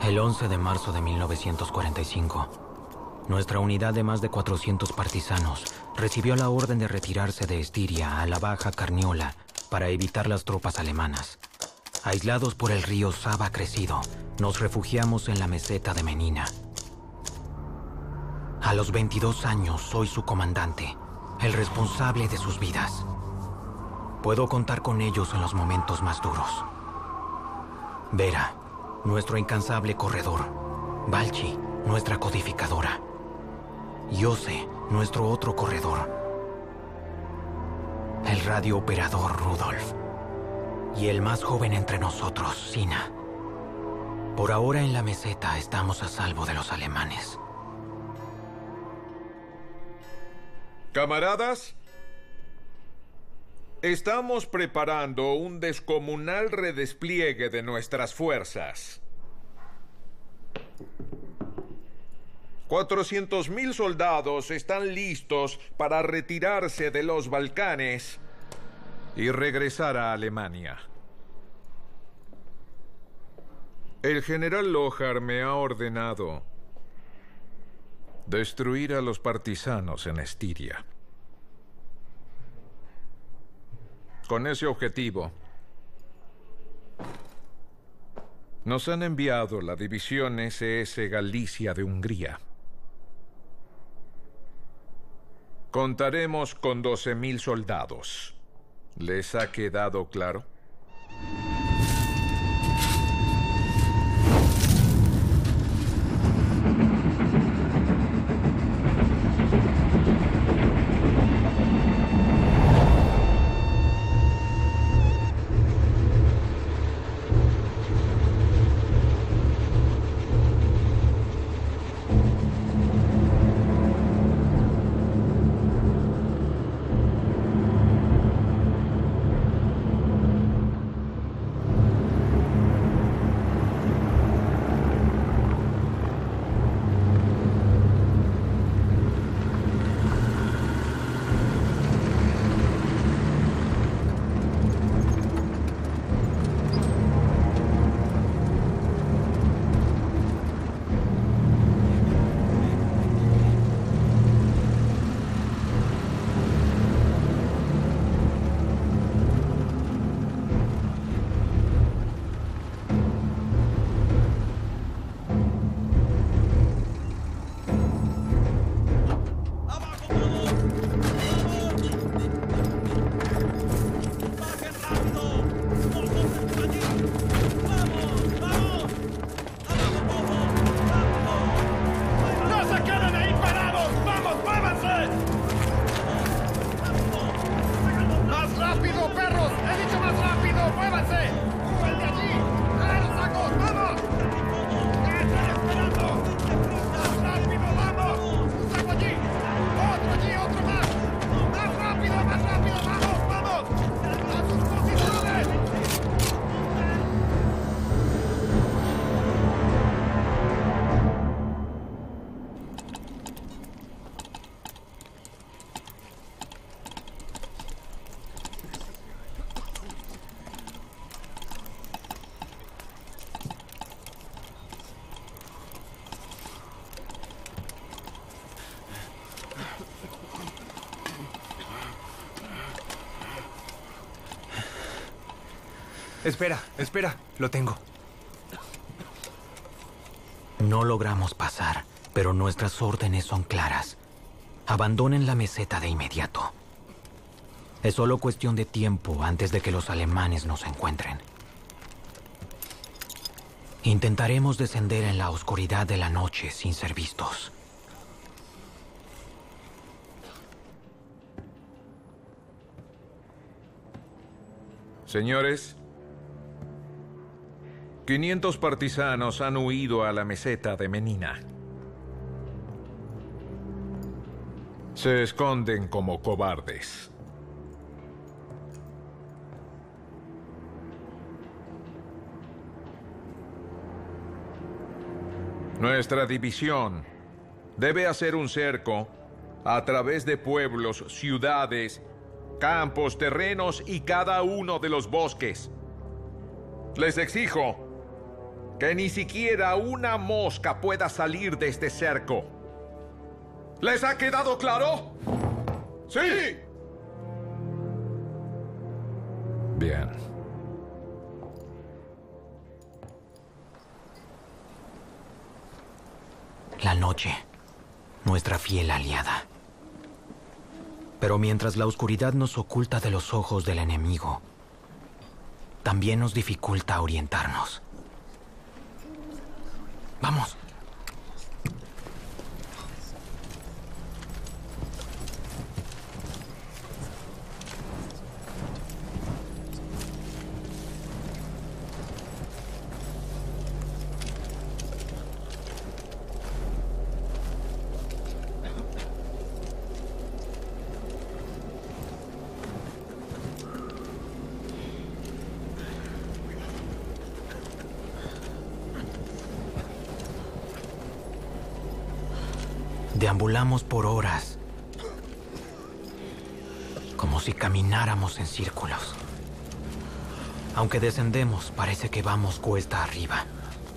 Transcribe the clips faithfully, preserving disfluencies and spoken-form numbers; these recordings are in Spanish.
El once de marzo de mil novecientos cuarenta y cinco, nuestra unidad de más de cuatrocientos partisanos recibió la orden de retirarse de Estiria a la Baja Carniola para evitar las tropas alemanas. Aislados por el río Sava crecido, nos refugiamos en la meseta de Menina. A los veintidós años soy su comandante, el responsable de sus vidas. Puedo contar con ellos en los momentos más duros. Vera, nuestro incansable corredor. Balchi, nuestra codificadora. Yose, nuestro otro corredor. El radiooperador Rudolf. Y el más joven entre nosotros, Sina. Por ahora en la meseta estamos a salvo de los alemanes. Camaradas, estamos preparando un descomunal redespliegue de nuestras fuerzas. cuatrocientos mil soldados están listos para retirarse de los Balcanes y regresar a Alemania. El general Lohar me ha ordenado destruir a los partisanos en Estiria. Con ese objetivo, nos han enviado la división ese ese Galicia de Hungría. Contaremos con doce mil soldados. ¿Les ha quedado claro? Espera, espera, lo tengo. No logramos pasar, pero nuestras órdenes son claras. Abandonen la meseta de inmediato. Es solo cuestión de tiempo antes de que los alemanes nos encuentren. Intentaremos descender en la oscuridad de la noche sin ser vistos. Señores, quinientos partisanos han huido a la meseta de Menina. Se esconden como cobardes. Nuestra división debe hacer un cerco a través de pueblos, ciudades, campos, terrenos y cada uno de los bosques. Les exijo que ni siquiera una mosca pueda salir de este cerco. ¿Les ha quedado claro? ¡Sí! Bien. La noche, nuestra fiel aliada. Pero mientras la oscuridad nos oculta de los ojos del enemigo, también nos dificulta orientarnos. ¡Vamos! Deambulamos por horas, como si camináramos en círculos. Aunque descendemos, parece que vamos cuesta arriba.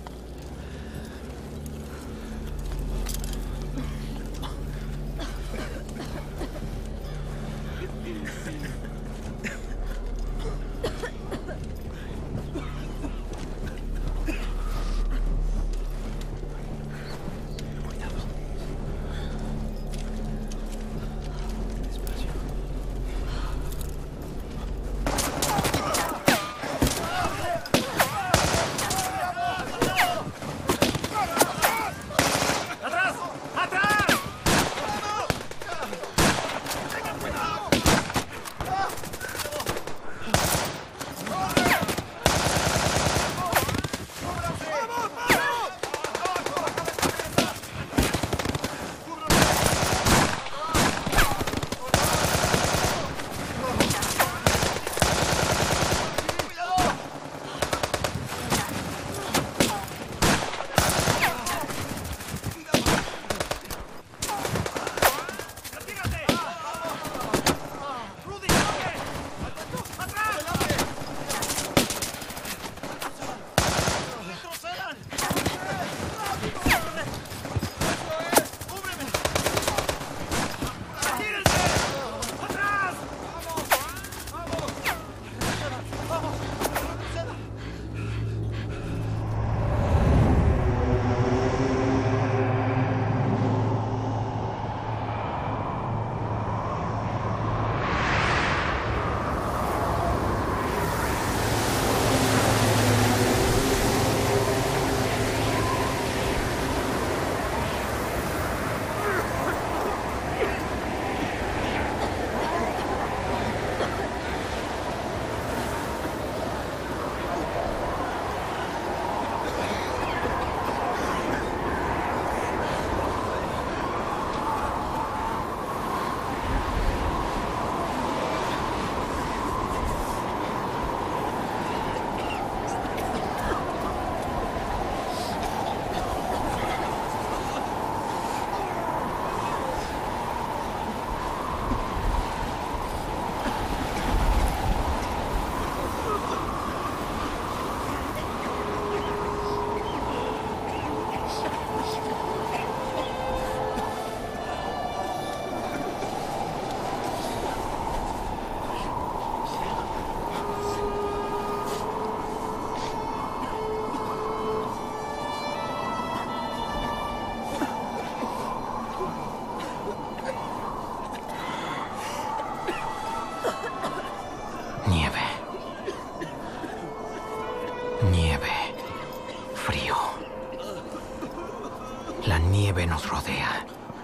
nieve nos rodea.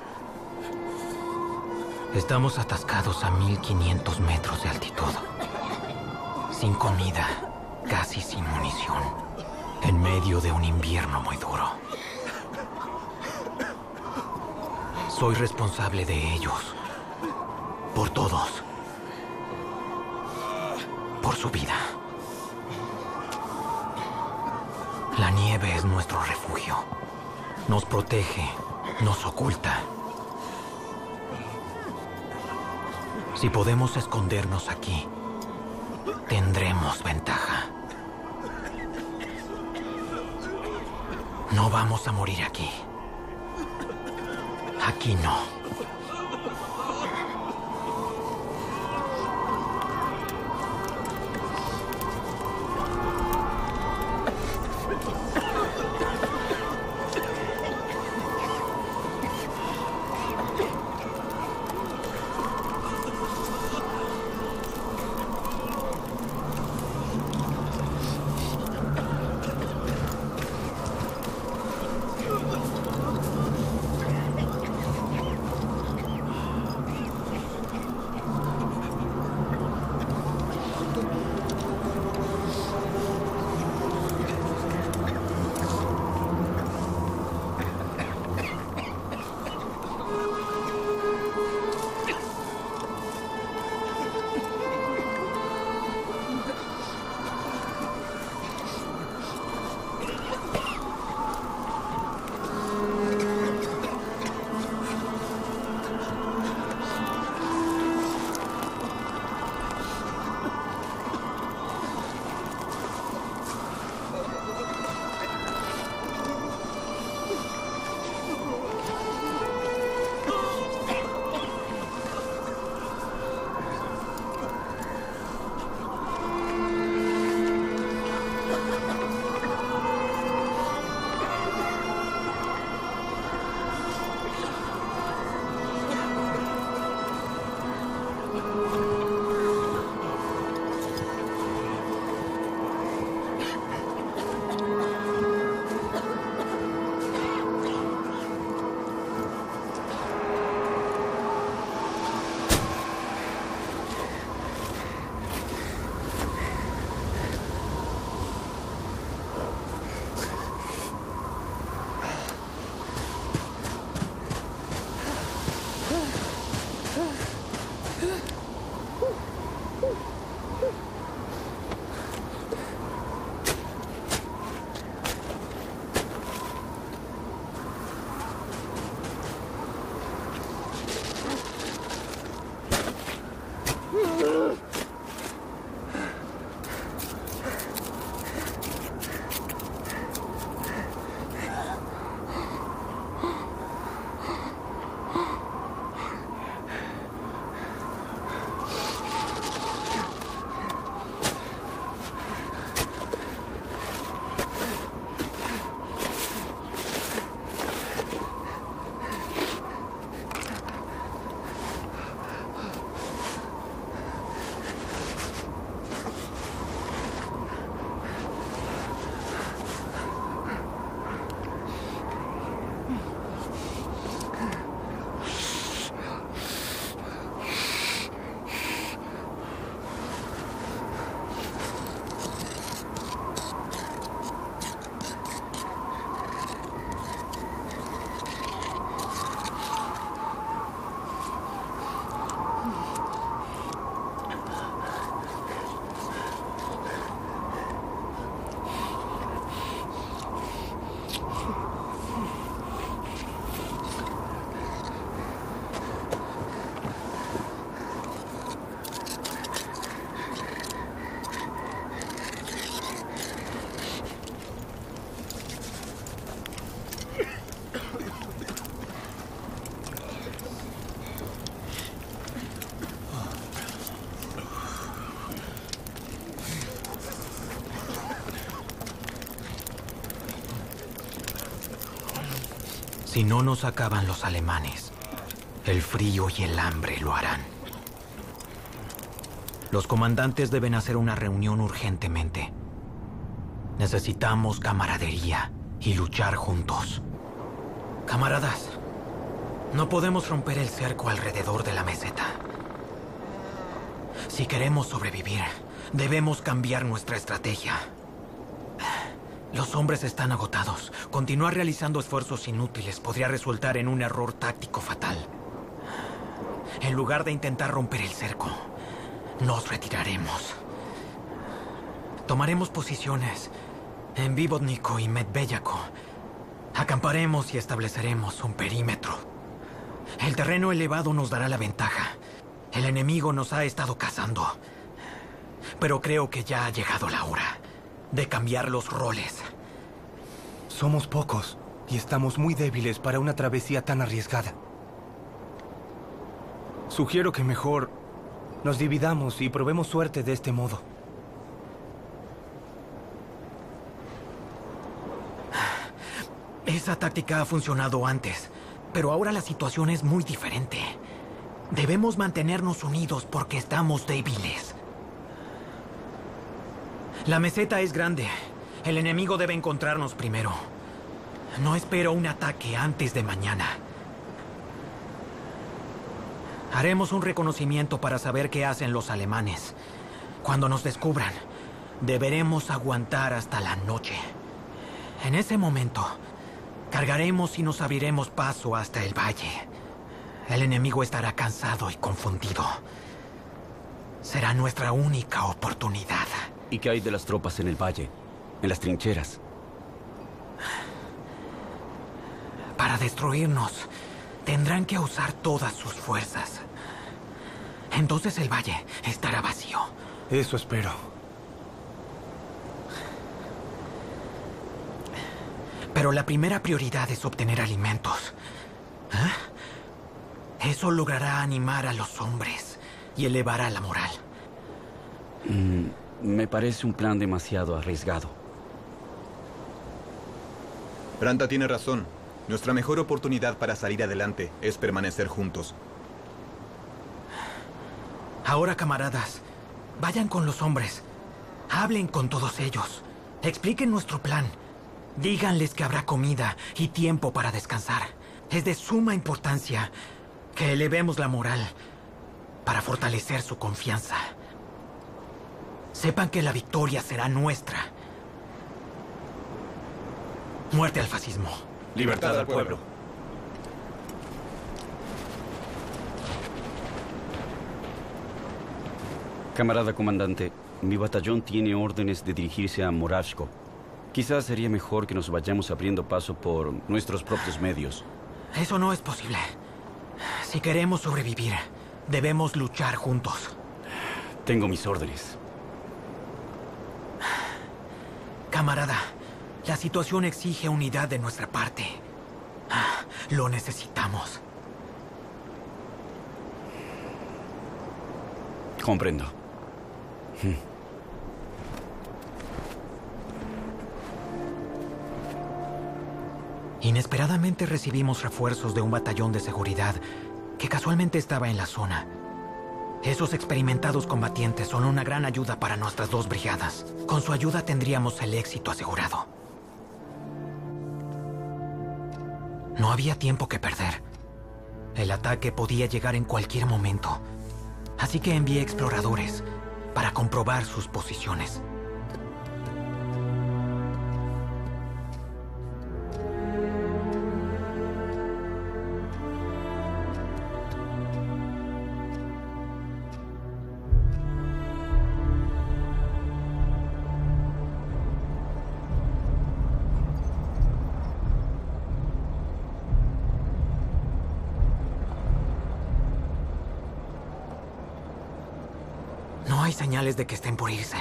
Estamos atascados a mil quinientos metros de altitud. Sin comida, casi sin munición. En medio de un invierno muy duro. Soy responsable de ellos. Por todos. Por su vida. La nieve es nuestro refugio. Nos protege, nos oculta. Si podemos escondernos aquí, tendremos ventaja. No vamos a morir aquí. Aquí no. Si no nos acaban los alemanes, el frío y el hambre lo harán. Los comandantes deben hacer una reunión urgentemente. Necesitamos camaradería y luchar juntos. Camaradas, no podemos romper el cerco alrededor de la meseta. Si queremos sobrevivir, debemos cambiar nuestra estrategia. Los hombres están agotados. Continuar realizando esfuerzos inútiles podría resultar en un error táctico fatal. En lugar de intentar romper el cerco, nos retiraremos. Tomaremos posiciones en Vivodnico y Medveyaco. Acamparemos y estableceremos un perímetro. El terreno elevado nos dará la ventaja. El enemigo nos ha estado cazando. Pero creo que ya ha llegado la hora de cambiar los roles. Somos pocos y estamos muy débiles para una travesía tan arriesgada. Sugiero que mejor nos dividamos y probemos suerte de este modo. Esa táctica ha funcionado antes, pero ahora la situación es muy diferente. Debemos mantenernos unidos porque estamos débiles. La meseta es grande. El enemigo debe encontrarnos primero. No espero un ataque antes de mañana. Haremos un reconocimiento para saber qué hacen los alemanes. Cuando nos descubran, deberemos aguantar hasta la noche. En ese momento, cargaremos y nos abriremos paso hasta el valle. El enemigo estará cansado y confundido. Será nuestra única oportunidad. ¿Y qué hay de las tropas en el valle? En las trincheras. Para destruirnos, tendrán que usar todas sus fuerzas. Entonces el valle estará vacío. Eso espero. Pero la primera prioridad es obtener alimentos. ¿Eh? Eso logrará animar a los hombres y elevará la moral. Mm, me parece un plan demasiado arriesgado. Branta tiene razón. Nuestra mejor oportunidad para salir adelante es permanecer juntos. Ahora, camaradas, vayan con los hombres. Hablen con todos ellos. Expliquen nuestro plan. Díganles que habrá comida y tiempo para descansar. Es de suma importancia que elevemos la moral para fortalecer su confianza. Sepan que la victoria será nuestra. Muerte al fascismo. Libertad al pueblo. Camarada comandante, mi batallón tiene órdenes de dirigirse a Moravsko. Quizás sería mejor que nos vayamos abriendo paso por nuestros propios medios. Eso no es posible. Si queremos sobrevivir, debemos luchar juntos. Tengo mis órdenes. Camarada, la situación exige unidad de nuestra parte. Lo necesitamos. Comprendo. Inesperadamente recibimos refuerzos de un batallón de seguridad que casualmente estaba en la zona. Esos experimentados combatientes son una gran ayuda para nuestras dos brigadas. Con su ayuda tendríamos el éxito asegurado. No había tiempo que perder. El ataque podía llegar en cualquier momento. Así que envié exploradores para comprobar sus posiciones. No hay señales de que estén por irse.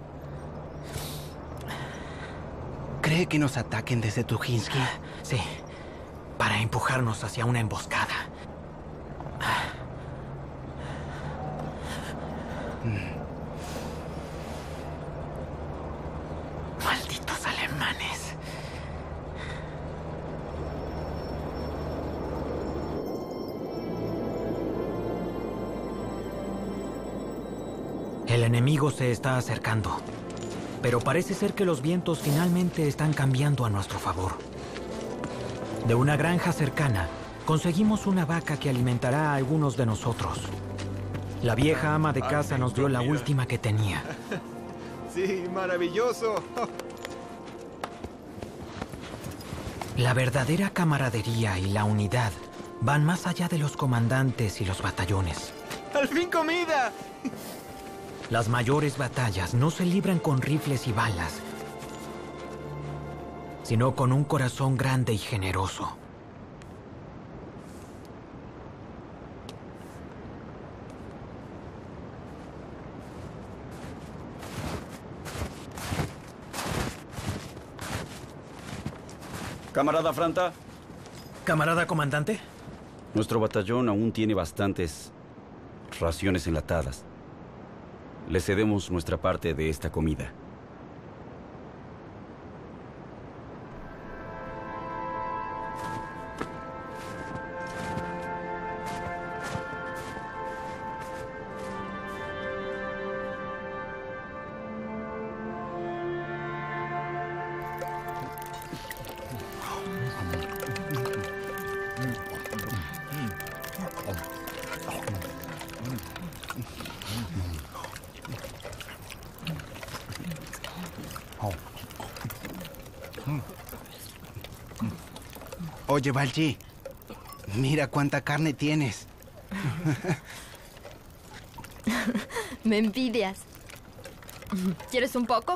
¿Cree que nos ataquen desde Tujinsky? Sí, para empujarnos hacia una emboscada. Malditos alemanes. El enemigo se está acercando, pero parece ser que los vientos finalmente están cambiando a nuestro favor. De una granja cercana, conseguimos una vaca que alimentará a algunos de nosotros. La vieja ama de casa nos dio la última que tenía. Sí, maravilloso. La verdadera camaradería y la unidad van más allá de los comandantes y los batallones. ¡Al fin comida! Las mayores batallas no se libran con rifles y balas, sino con un corazón grande y generoso. Camarada Franta. Camarada comandante. Nuestro batallón aún tiene bastantes raciones enlatadas. Le cedemos nuestra parte de esta comida. Oye, Valji, mira cuánta carne tienes. Me envidias. ¿Quieres un poco?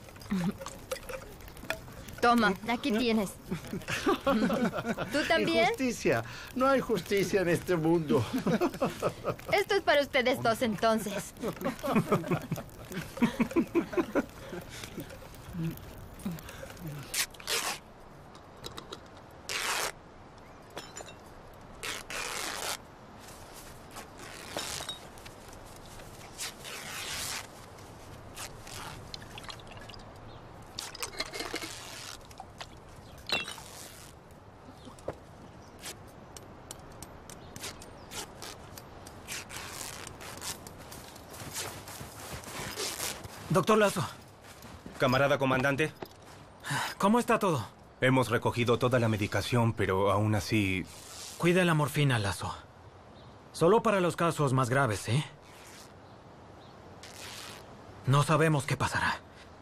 Toma, aquí tienes. ¿Tú también? Injusticia. No hay justicia en este mundo. Esto es para ustedes dos, entonces. Doctor Lazo. Camarada comandante. ¿Cómo está todo? Hemos recogido toda la medicación, pero aún así... Cuide la morfina, Lazo. Solo para los casos más graves, ¿eh? No sabemos qué pasará.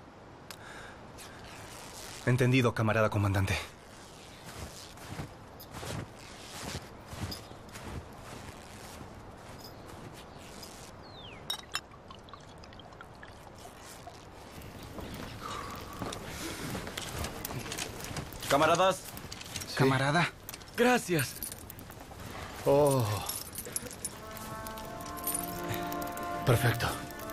Entendido, camarada comandante. Camaradas. Sí. Camarada. Gracias. Oh. Perfecto.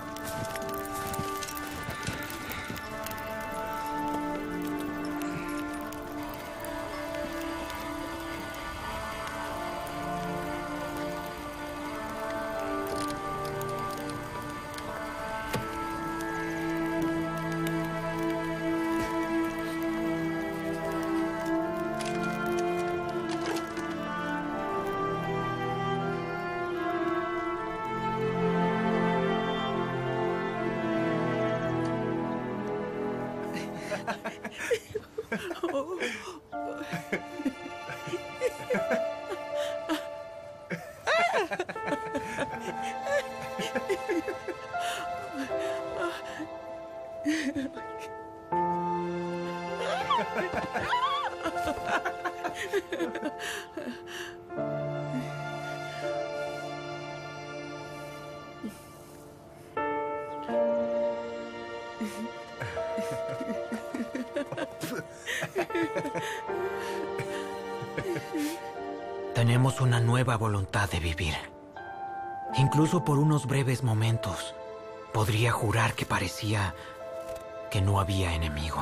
Tenemos una nueva voluntad de vivir. Incluso por unos breves momentos, podría jurar que parecía que no había enemigo.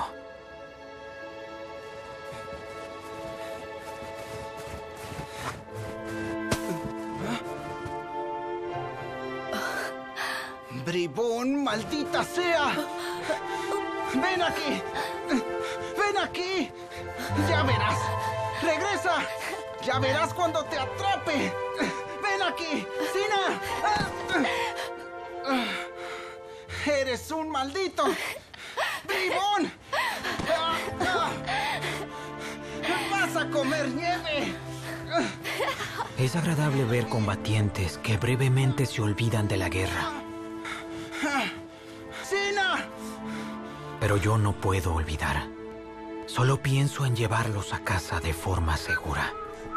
¡Bribón, maldita sea! ¡Ven aquí! ¡Ven aquí! ¡Ya verás! ¡Regresa! ¡Ya verás cuando te atrape! ¡Ven aquí! ¡Sina! ¡Eres un maldito! ¡Bribón! ¡Vas a comer nieve! Es agradable ver combatientes que brevemente se olvidan de la guerra. ¡Sina! Pero yo no puedo olvidar. Solo pienso en llevarlos a casa de forma segura.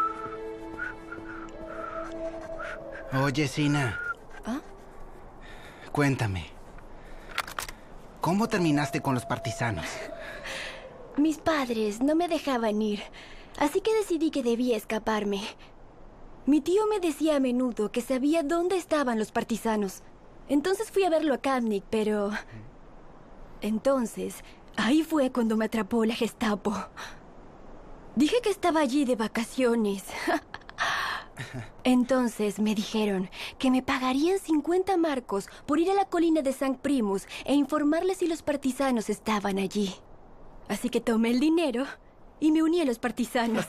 Oye, Sina. ¿Ah? Cuéntame. ¿Cómo terminaste con los partisanos? Mis padres no me dejaban ir, así que decidí que debía escaparme. Mi tío me decía a menudo que sabía dónde estaban los partisanos. Entonces fui a verlo a Kamnik, pero... Entonces, ahí fue cuando me atrapó la Gestapo. Dije que estaba allí de vacaciones. Entonces me dijeron que me pagarían cincuenta marcos por ir a la colina de Sankt Primus e informarles si los partisanos estaban allí. Así que tomé el dinero y me uní a los partisanos.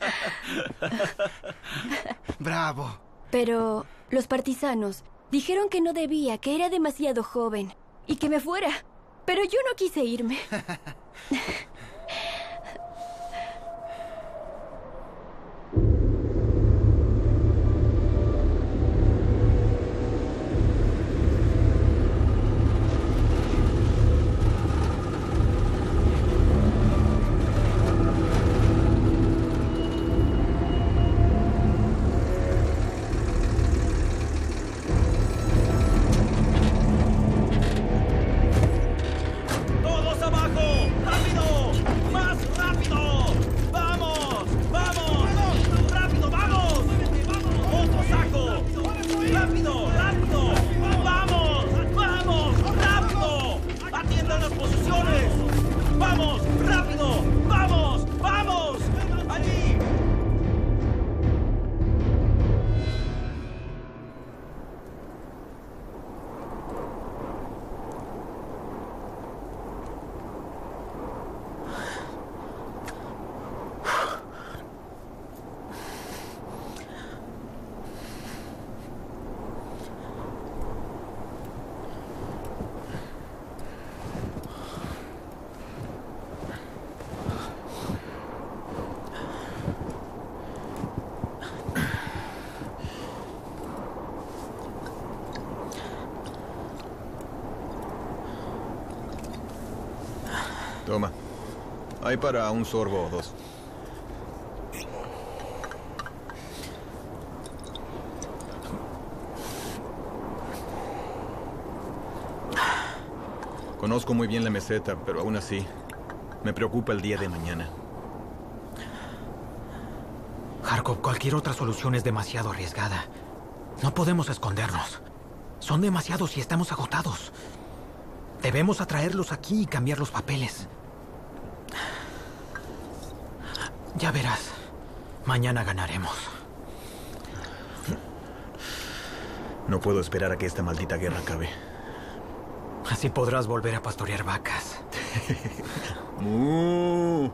¡Bravo! Pero los partisanos dijeron que no debía, que era demasiado joven y que me fuera. Pero yo no quise irme. Toma. Hay para un sorbo o dos. Conozco muy bien la meseta, pero aún así, me preocupa el día de mañana. Kharkov, cualquier otra solución es demasiado arriesgada. No podemos escondernos. Son demasiados y estamos agotados. Debemos atraerlos aquí y cambiar los papeles. Ya verás. Mañana ganaremos. No puedo esperar a que esta maldita guerra acabe. Así podrás volver a pastorear vacas. ¡Mu!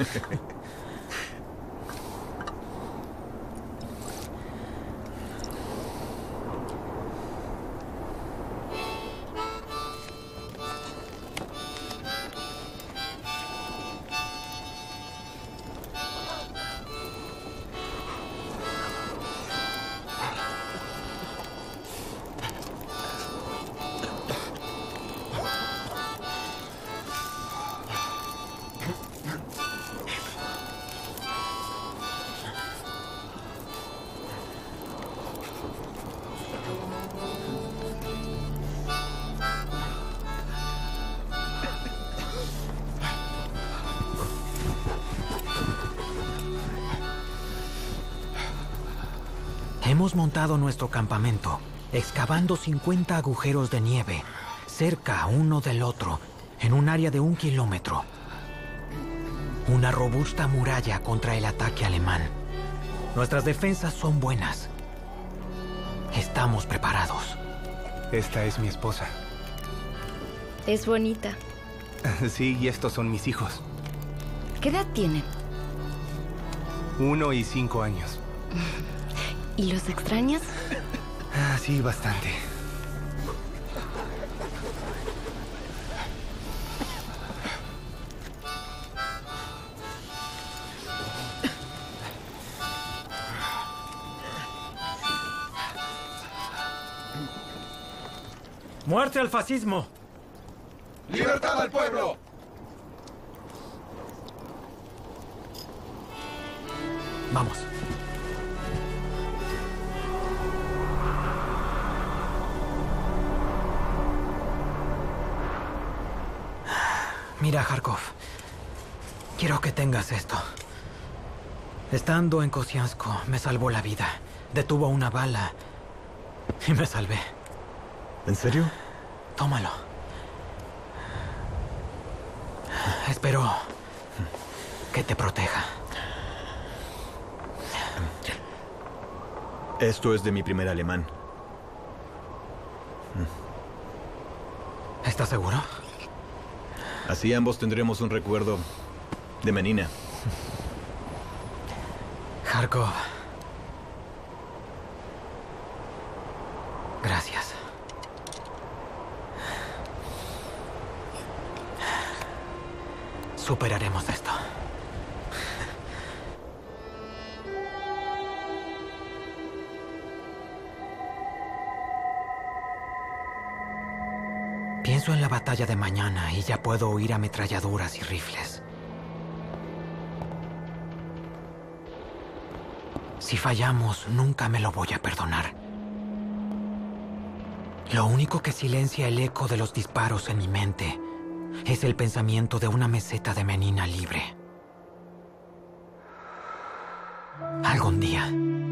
Hemos montado nuestro campamento, excavando cincuenta agujeros de nieve, cerca uno del otro, en un área de un kilómetro. Una robusta muralla contra el ataque alemán. Nuestras defensas son buenas. Estamos preparados. Esta es mi esposa. Es bonita. Sí, y estos son mis hijos. ¿Qué edad tienen? Uno y cinco años. ¿Y los extrañas? Ah, sí, bastante. ¡Muerte al fascismo! ¡Libertad al pueblo! Vamos. Mira, Kharkov. Quiero que tengas esto. Estando en Kosiansko, me salvó la vida. Detuvo una bala y me salvé. ¿En serio? Tómalo. Espero que te proteja. Esto es de mi primer alemán. ¿Estás seguro? Así ambos tendremos un recuerdo de Menina. Kharkov. Gracias. Superaremos esto. Pienso en la batalla de mañana y ya puedo oír ametralladoras y rifles. Si fallamos, nunca me lo voy a perdonar. Lo único que silencia el eco de los disparos en mi mente es el pensamiento de una meseta de Menina libre. Algún día.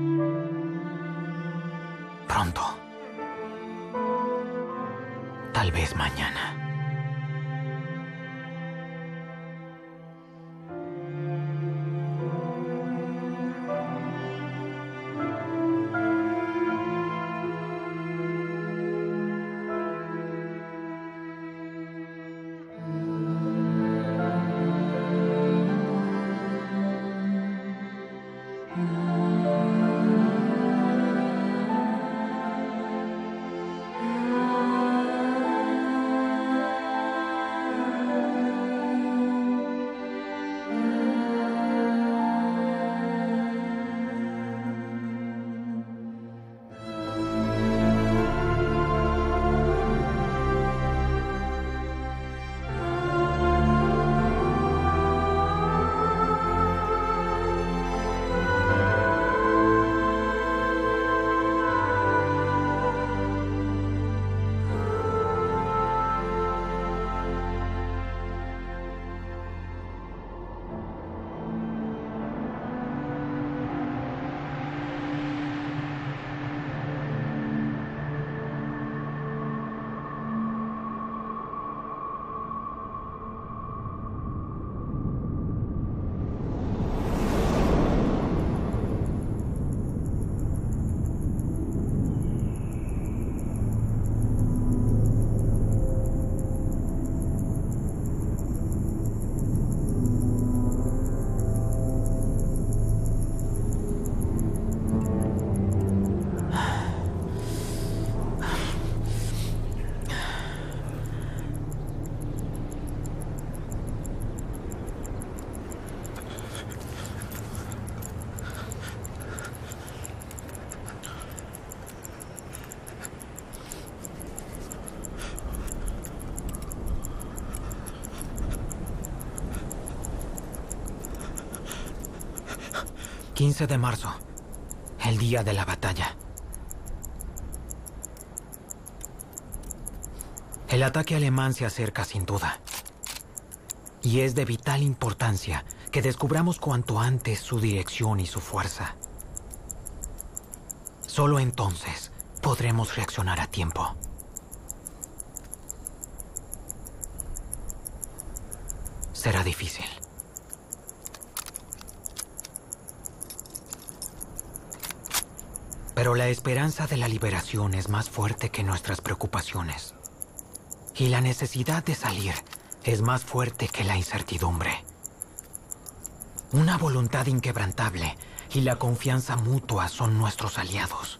Pronto. Tal vez mañana. quince de marzo, el día de la batalla. El ataque alemán se acerca sin duda. Y es de vital importancia que descubramos cuanto antes su dirección y su fuerza. Solo entonces podremos reaccionar a tiempo. Será difícil. Pero la esperanza de la liberación es más fuerte que nuestras preocupaciones. Y la necesidad de salir es más fuerte que la incertidumbre. Una voluntad inquebrantable y la confianza mutua son nuestros aliados.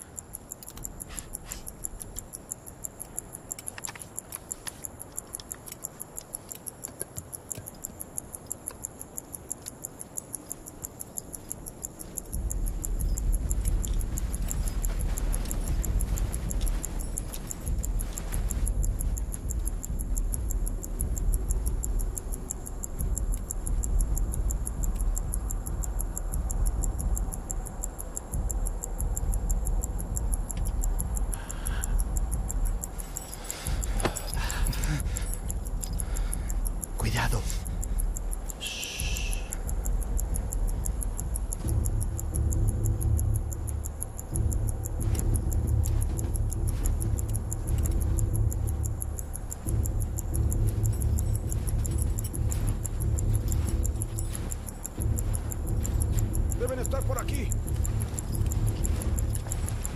Cuidado. Deben estar por aquí.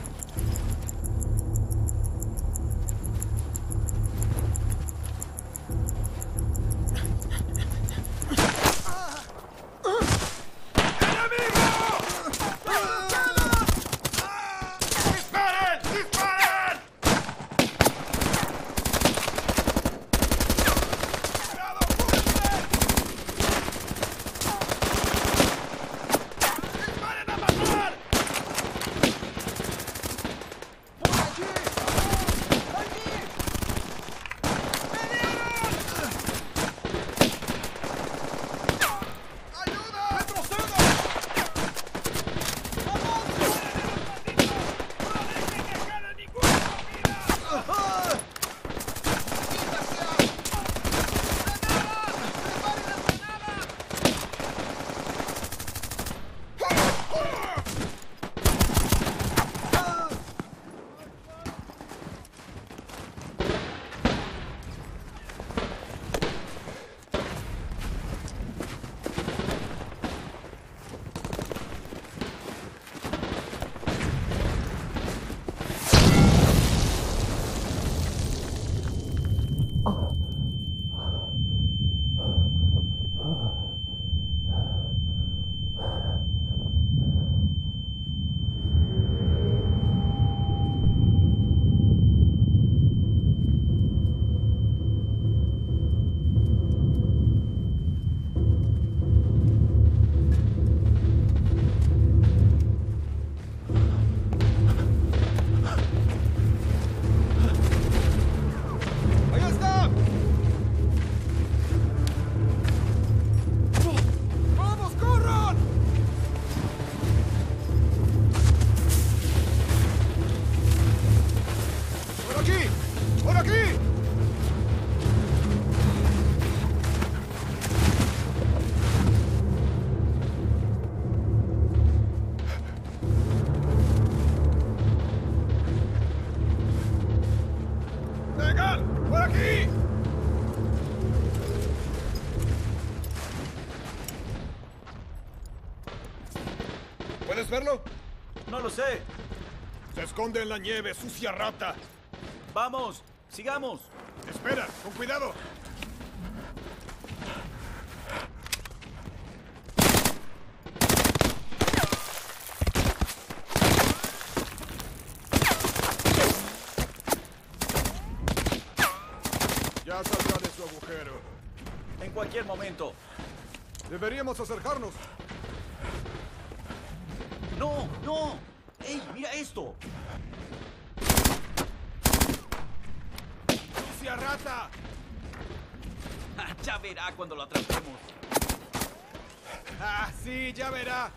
¿Puedes verlo? No lo sé. Se esconde en la nieve, sucia rata. Vamos, sigamos. Espera, con cuidado. Ya saldrá de su agujero. En cualquier momento. Deberíamos acercarnos. ¡No, no! ¡Ey, mira esto! ¡Sucia rata! Ya verá cuando lo atrapemos. Ah, sí, ya verá.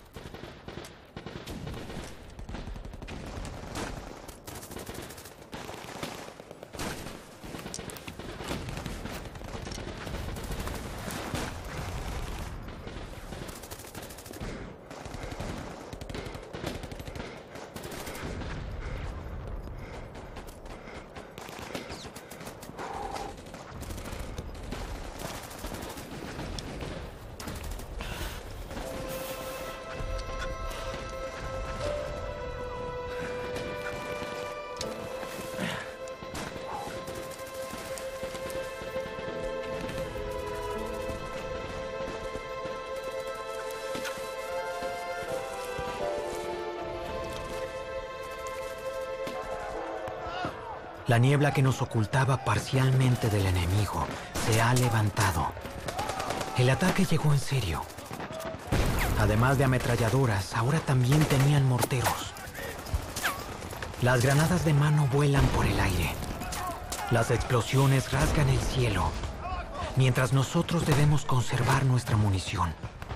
La niebla que nos ocultaba parcialmente del enemigo se ha levantado. El ataque llegó en serio. Además de ametralladoras, ahora también tenían morteros. Las granadas de mano vuelan por el aire. Las explosiones rasgan el cielo, mientras nosotros debemos conservar nuestra munición.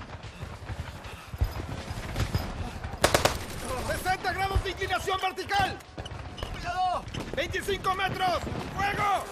¡sesenta grados de inclinación vertical! ¡Cuidado! ¡veinticinco metros! ¡Fuego!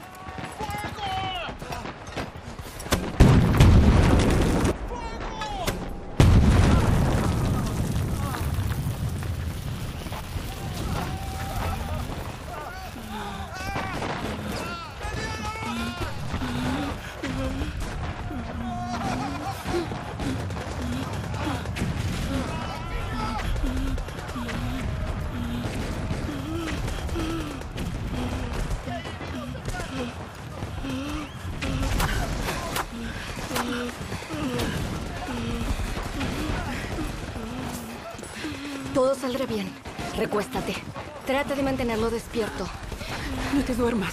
Todo saldrá bien. Recuéstate. Trata de mantenerlo despierto. No te duermas.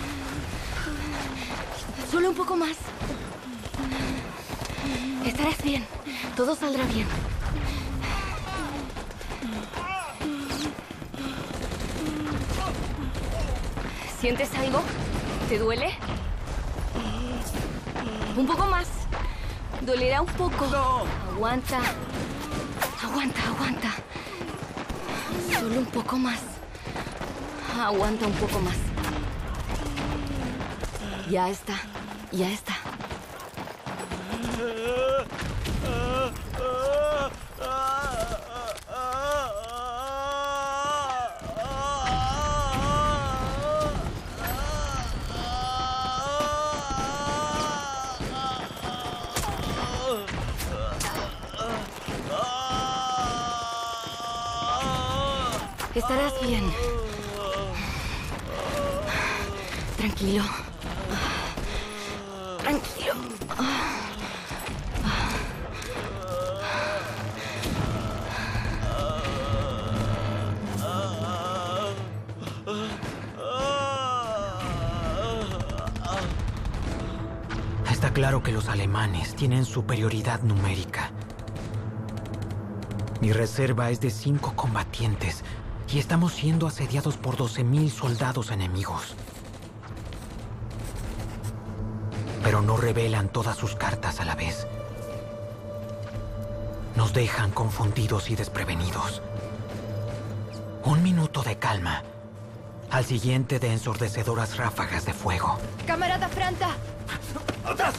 Solo un poco más. Estarás bien. Todo saldrá bien. ¿Sientes algo? ¿Te duele? Un poco más. Dolerá un poco. No. Aguanta. Aguanta, aguanta. Solo un poco más. Aguanta un poco más. Ya está. Ya está. Estarás bien. Tranquilo. Tranquilo. Está claro que los alemanes tienen superioridad numérica. Mi reserva es de cinco combatientes y estamos siendo asediados por doce mil soldados enemigos. Pero no revelan todas sus cartas a la vez. Nos dejan confundidos y desprevenidos. Un minuto de calma, al siguiente de ensordecedoras ráfagas de fuego. ¡Camarada Franta! ¡Atrás!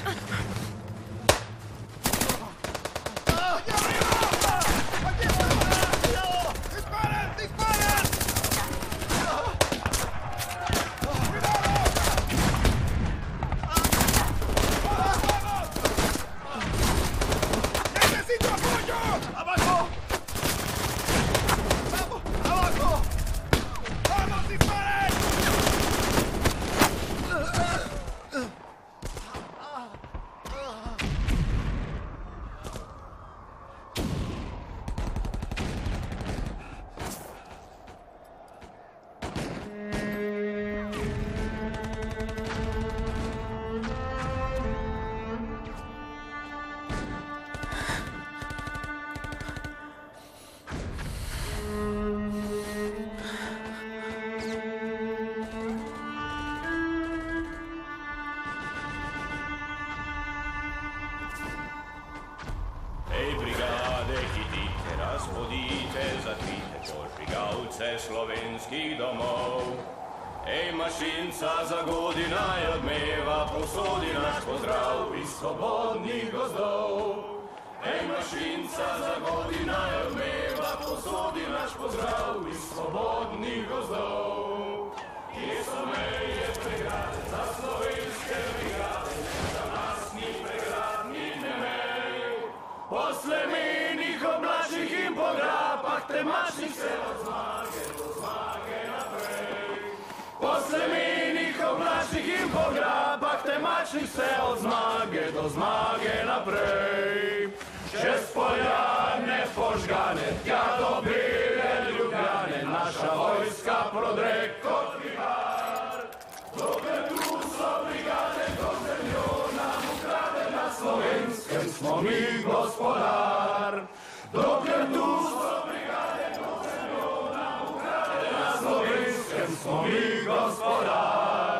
ulice slovenskih domov. Ej, mašinca za godina je odmeva, posodi naš pozdrav iz svobodnih gozdov. Ej, mašinca za godina je odmeva, posodi naš pozdrav iz svobodnih gozdov. Kje so meje pregrade za slovenske brigade, za nas ni pregrad, ni ne mej. Po slemenih oblačnih in po grapah temačnih se od zmage do zmage naprej. Po slemenih oblačnih in po grapah temačnih se od zmage do zmage naprej. Čez poljane požgane, tja do bele Ljubljane, naša vojska prodre kot vihar. Dokler tu so brigade, to zemljo nam ukrade, na Slovenskem smo mi gospodar. Dokler tu so brigade, to zemljo nam ukrade, na Slovenskem smo mi gospodar.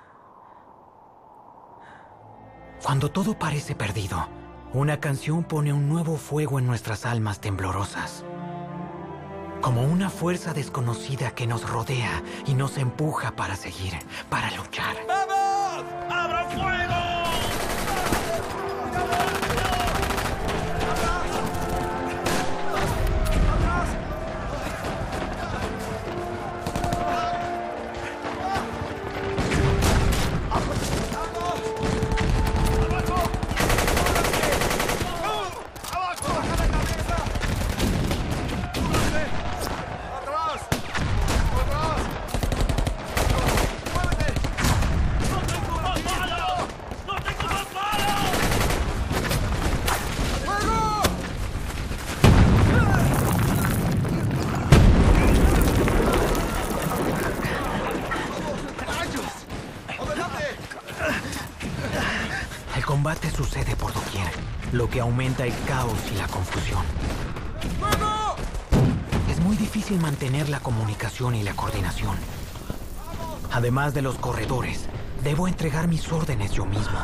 Cuando todo parece perdido, una canción pone un nuevo fuego en nuestras almas temblorosas. Como una fuerza desconocida que nos rodea y nos empuja para seguir, para luchar. ¡Vamos! ¡Abra fuego! El combate sucede por doquier, lo que aumenta el caos y la confusión. Es muy difícil mantener la comunicación y la coordinación. Además de los corredores, debo entregar mis órdenes yo mismo.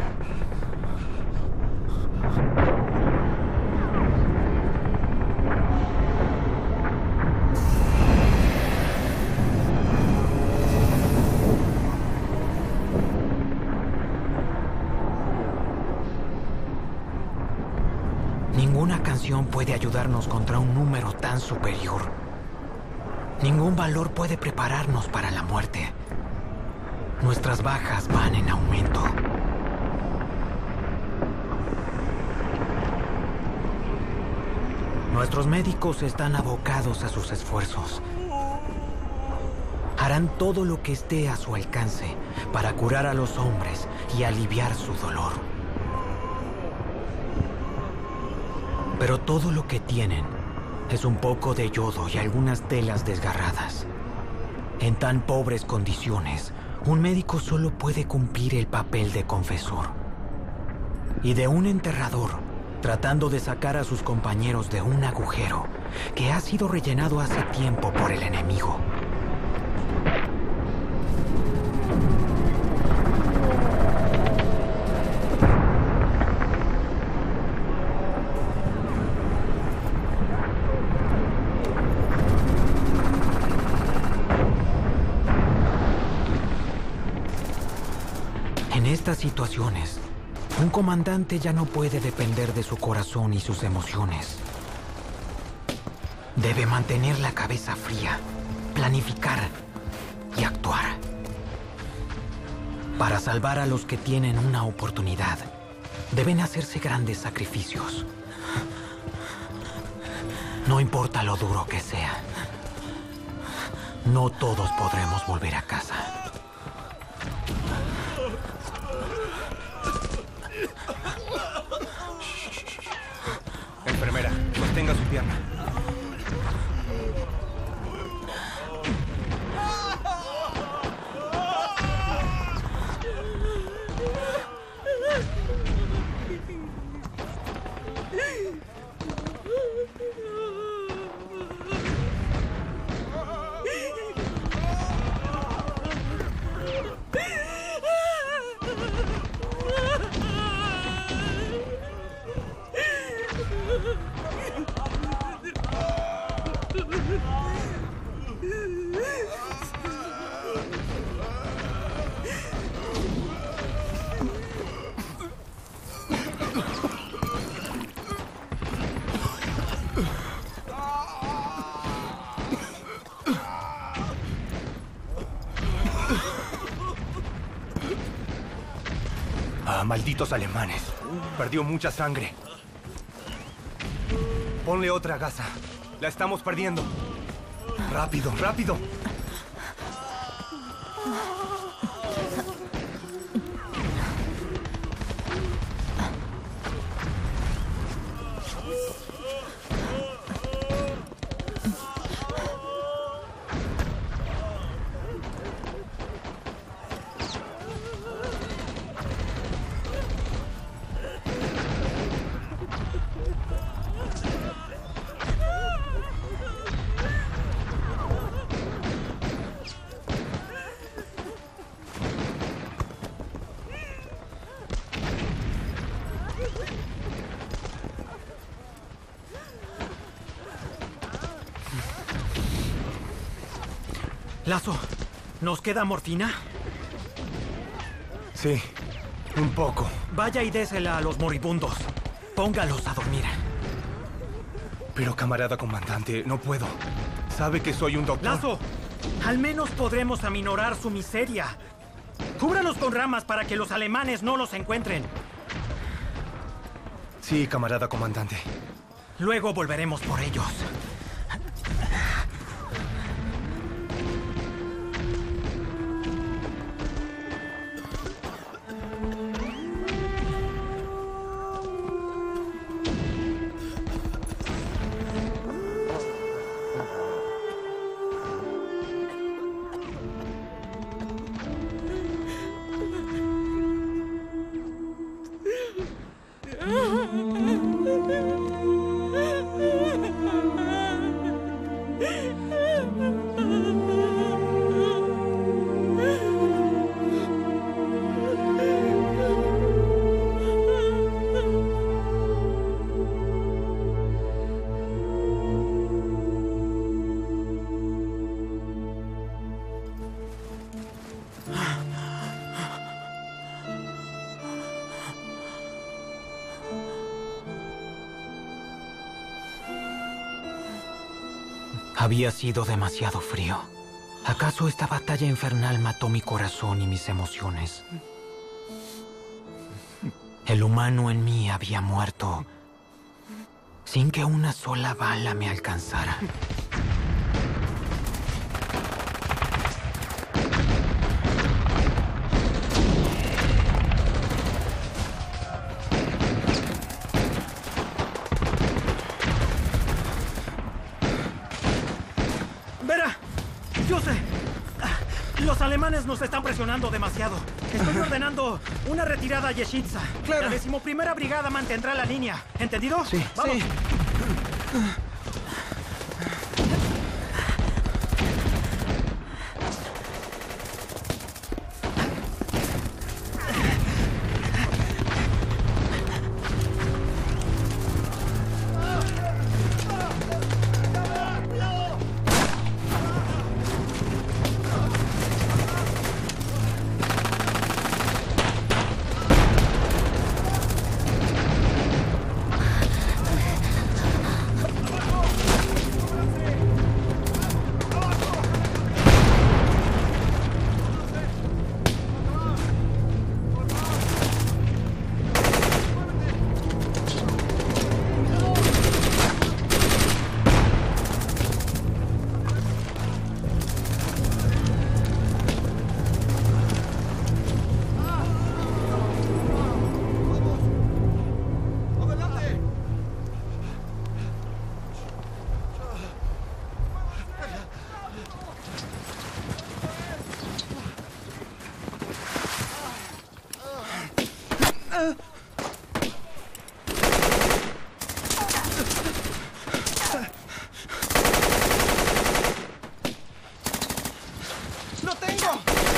Ninguna canción puede ayudarnos contra un número tan superior. Ningún valor puede prepararnos para la muerte. Nuestras bajas van en aumento. Nuestros médicos están abocados a sus esfuerzos. Harán todo lo que esté a su alcance para curar a los hombres y aliviar su dolor. Pero todo lo que tienen es un poco de yodo y algunas telas desgarradas. En tan pobres condiciones, un médico solo puede cumplir el papel de confesor y de un enterrador, tratando de sacar a sus compañeros de un agujero que ha sido rellenado hace tiempo por el enemigo. En estas situaciones, un comandante ya no puede depender de su corazón y sus emociones. Debe mantener la cabeza fría, planificar y actuar. Para salvar a los que tienen una oportunidad, deben hacerse grandes sacrificios. No importa lo duro que sea, no todos podremos volver a casa. Enfermera, sostenga su pierna. Malditos alemanes. Perdió mucha sangre. Ponle otra gasa. La estamos perdiendo. Rápido, rápido. Lazo, ¿nos queda morfina? Sí, un poco. Vaya y désela a los moribundos. Póngalos a dormir. Pero, camarada comandante, no puedo. Sabe que soy un doctor. ¡Lazo! Al menos podremos aminorar su miseria. Cúbralos con ramas para que los alemanes no los encuentren. Sí, camarada comandante. Luego volveremos por ellos. Había sido demasiado frío. ¿Acaso esta batalla infernal mató mi corazón y mis emociones? El humano en mí había muerto sin que una sola bala me alcanzara. Los alemanes nos están presionando demasiado. Estoy ordenando una retirada a Yeshitsa. Claro. La decimoprimera brigada mantendrá la línea. ¿Entendido? Sí. ¡Vamos! Sí. ¡No tengo!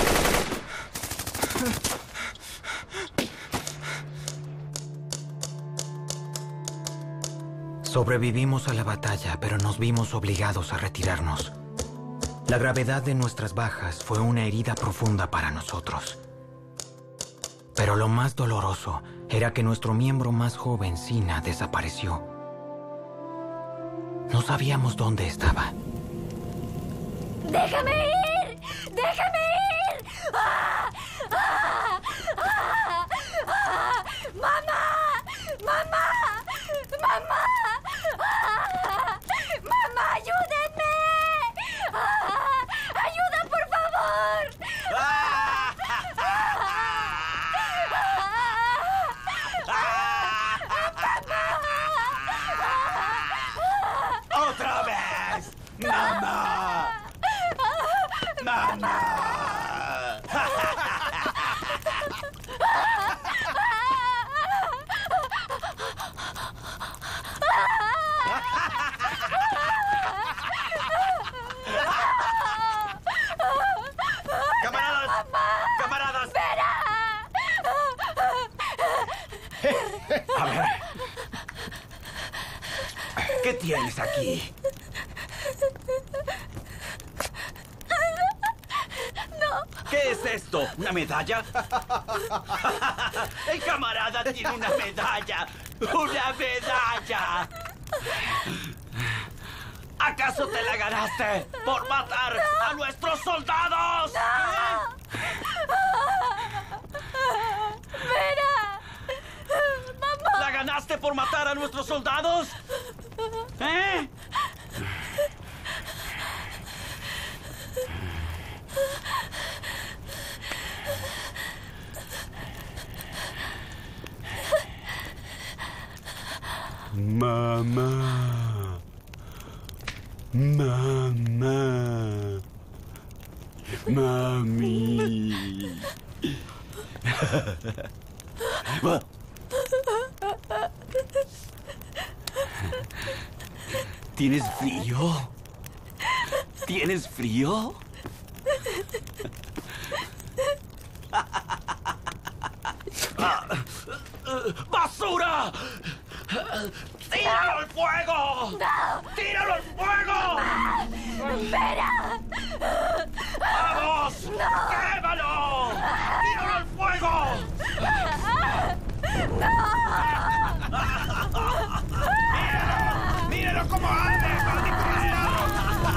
Sobrevivimos a la batalla, pero nos vimos obligados a retirarnos. La gravedad de nuestras bajas fue una herida profunda para nosotros. Pero lo más doloroso era que nuestro miembro más joven, Sina, desapareció. No sabíamos dónde estaba. ¡Déjame ir! ¡Déjame ir! ¡Ah! ¡Ah! ¡Ah! ¡Ah! ¿Qué tienes aquí? No. ¿Qué es esto? ¿Una medalla? El camarada tiene una medalla. ¡Una medalla! ¿Acaso te la ganaste por matar no. a nuestros soldados? ¡No! ¡Vera! ¡Mamá! ¿La ganaste por matar a nuestros soldados? ¿Eh? Mamá. Mamá. Mami. ¿Tienes frío? ¿Tienes frío? ¡Basura! ¡Tíralo al fuego! ¡No! ¡Tíralo al fuego! ¡Espera! ¡Vamos! ¡No! ¡Quémalo! ¡Tíralo al fuego! ¡Míralo! ¡Míralo cómo arde, maldito bastardo!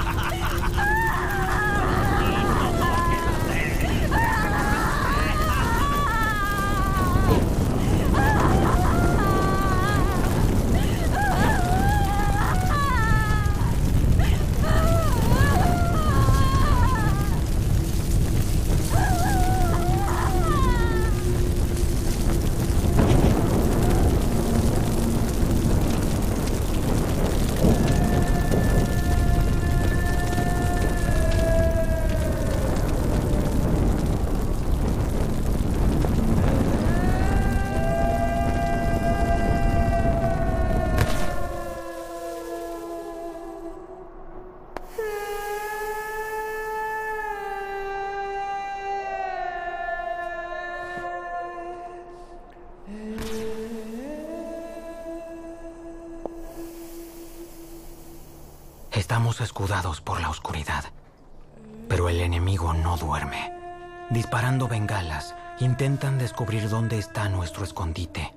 Estamos escudados por la oscuridad, pero el enemigo no duerme. Disparando bengalas, intentan descubrir dónde está nuestro escondite.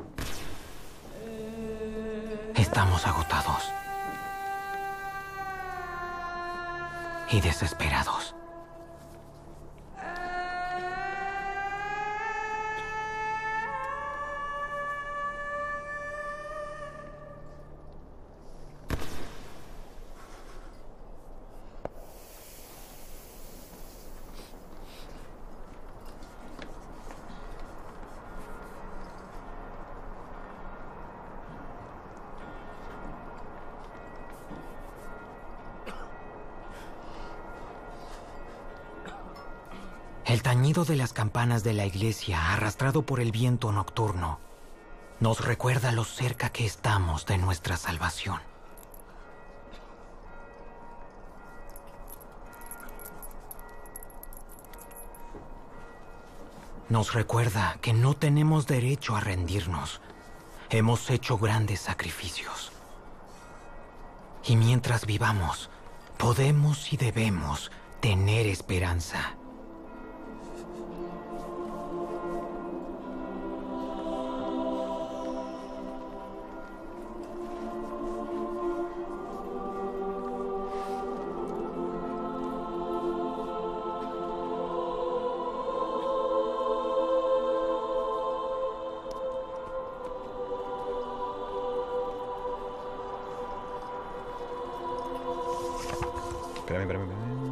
Estamos agotados y desesperados. El tañido de las campanas de la iglesia, arrastrado por el viento nocturno, nos recuerda lo cerca que estamos de nuestra salvación. Nos recuerda que no tenemos derecho a rendirnos. Hemos hecho grandes sacrificios. Y mientras vivamos, podemos y debemos tener esperanza. Espérame, espérame, espérame.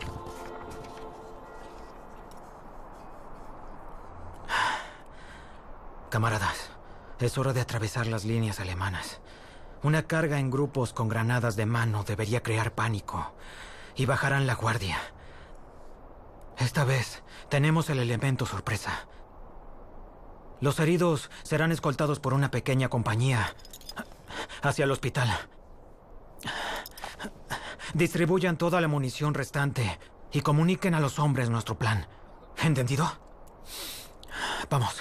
Camaradas, es hora de atravesar las líneas alemanas. Una carga en grupos con granadas de mano debería crear pánico y bajarán la guardia. Esta vez tenemos el elemento sorpresa. Los heridos serán escoltados por una pequeña compañía hacia el hospital. Distribuyan toda la munición restante y comuniquen a los hombres nuestro plan. ¿Entendido? Vamos.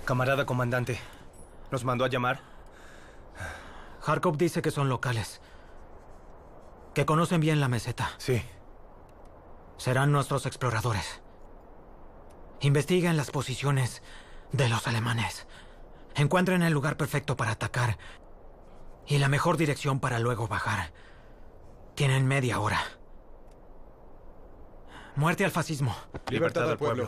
Camarada comandante, ¿nos mandó a llamar? Kharkov dice que son locales. Que conocen bien la meseta. Sí. Serán nuestros exploradores. Investiguen las posiciones de los alemanes. Encuentren el lugar perfecto para atacar y la mejor dirección para luego bajar. Tienen media hora. Muerte al fascismo. Libertad al pueblo.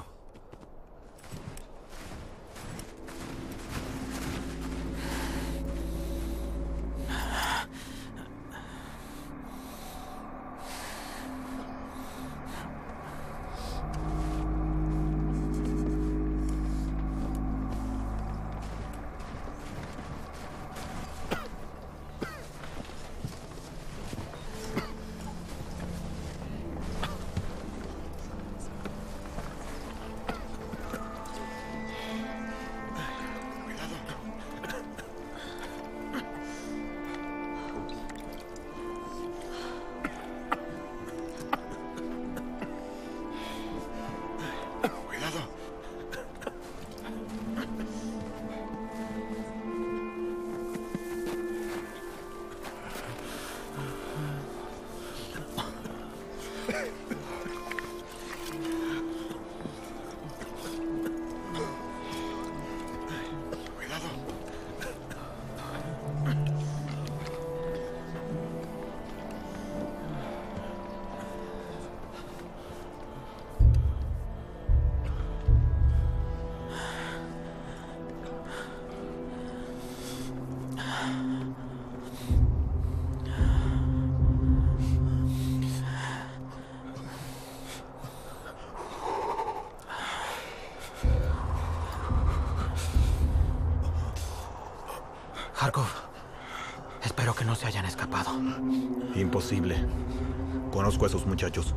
Kharkov, espero que no se hayan escapado. Imposible. Conozco a esos muchachos.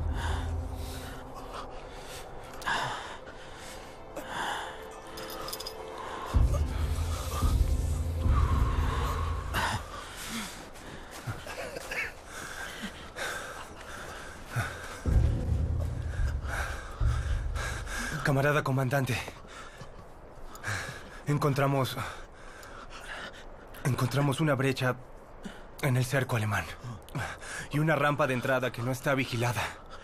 Camarada comandante, encontramos... Encontramos una brecha en el cerco alemán y una rampa de entrada que no está vigilada.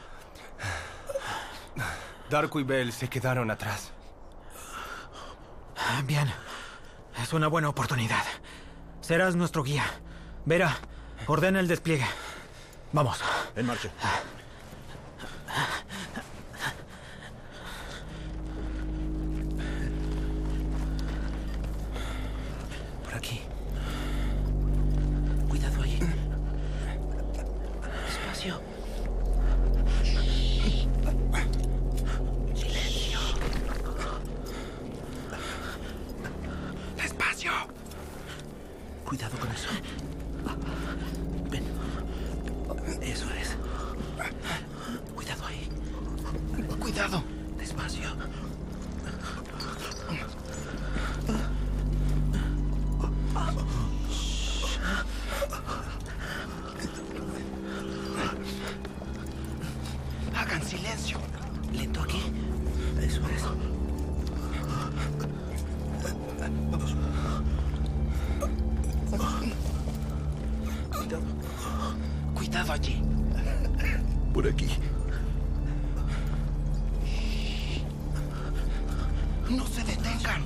Darko y Bell se quedaron atrás. Bien, es una buena oportunidad. Serás nuestro guía. Vera, ordena el despliegue. Vamos. En marcha. Por aquí. Cuidado ahí. Despacio. Silencio. Despacio. Cuidado con eso. Ven. Eso es. Cuidado ahí. Cuidado. Despacio. Hagan silencio. Lento aquí. Eso es. Vamos. Cuidado. Cuidado allí. Por aquí. No se detengan.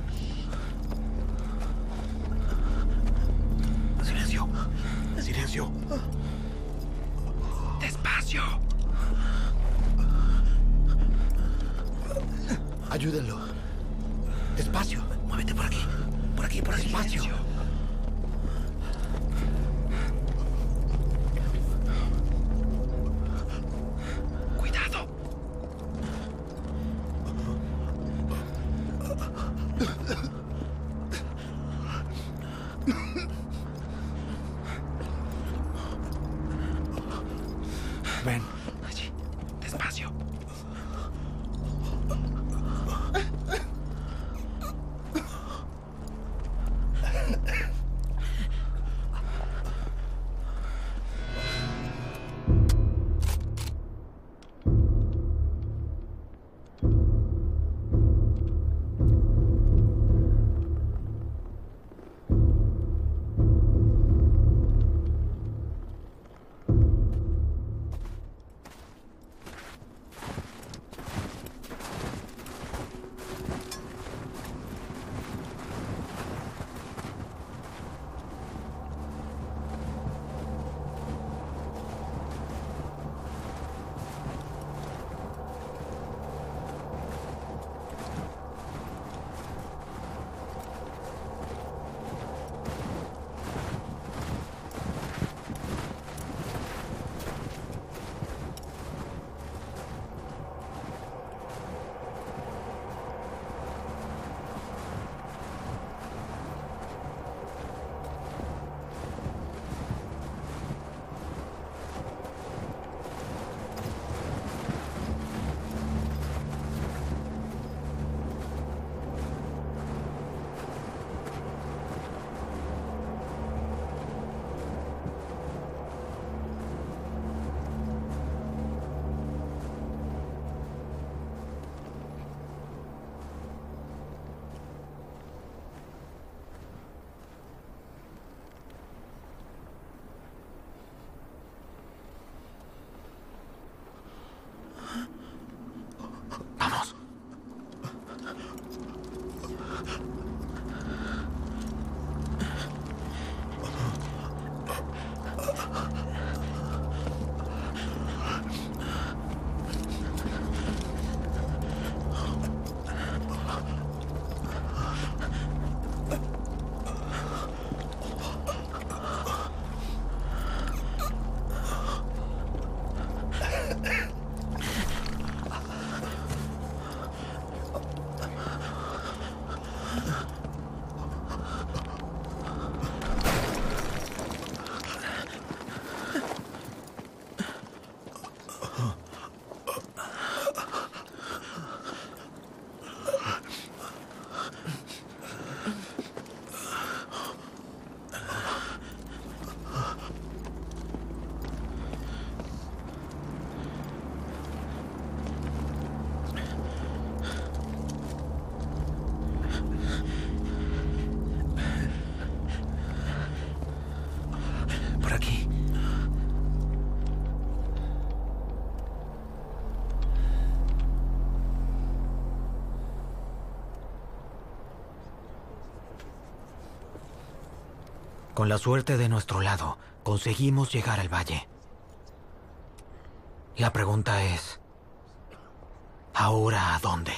Silencio. Silencio. Despacio. Ayúdenlo. Despacio. Muévete por aquí. Por aquí, por aquí. Despacio. Cuidado. Ven. Allí. Despacio. Por aquí. Con la suerte de nuestro lado, conseguimos llegar al valle. La pregunta es, ¿ahora a dónde?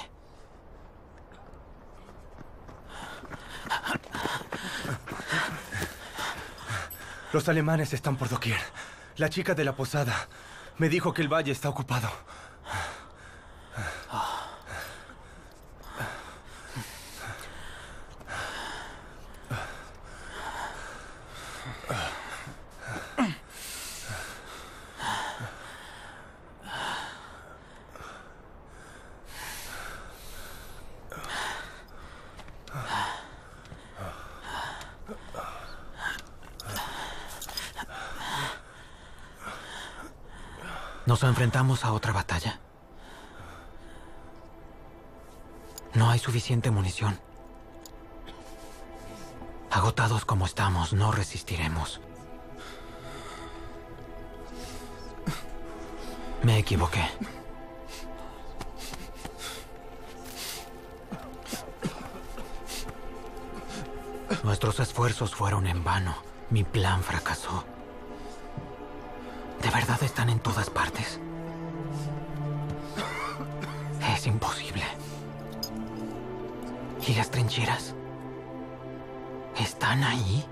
Los alemanes están por doquier. La chica de la posada me dijo que el valle está ocupado. ¿Nos enfrentamos a otra batalla? No hay suficiente munición. Agotados como estamos, no resistiremos. Me equivoqué. Nuestros esfuerzos fueron en vano. Mi plan fracasó. ¿De verdad están en todas partes? Es imposible. ¿Y las trincheras? ¿Están ahí?